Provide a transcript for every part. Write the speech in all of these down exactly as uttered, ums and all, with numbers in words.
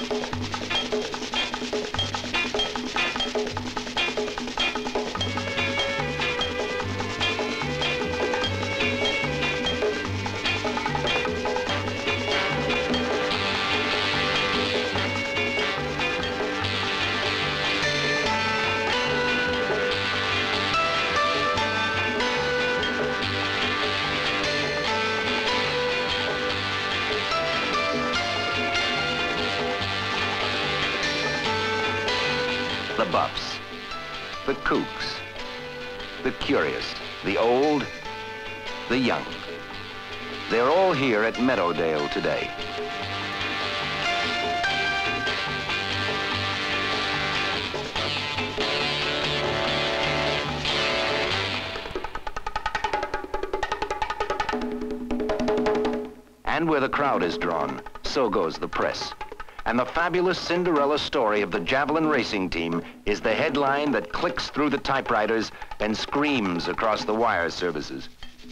The buffs, the kooks, the curious, the old, the young. They're all here at Meadowdale today. And where the crowd is drawn, so goes the press. And the fabulous Cinderella story of the Javelin racing team is the headline that clicks through the typewriters and screams across the wire services.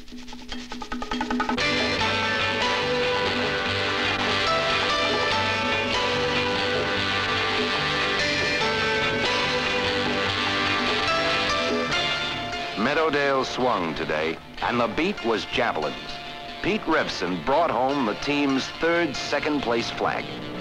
Meadowdale swung today, and the beat was Javelins. Pete Reveson brought home the team's third second-place flag.